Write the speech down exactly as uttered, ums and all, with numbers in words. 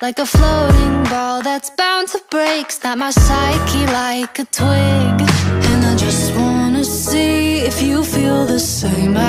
like a floating ball that's bound to break. Snap my psyche like a twig, and I just wanna see if you feel the same.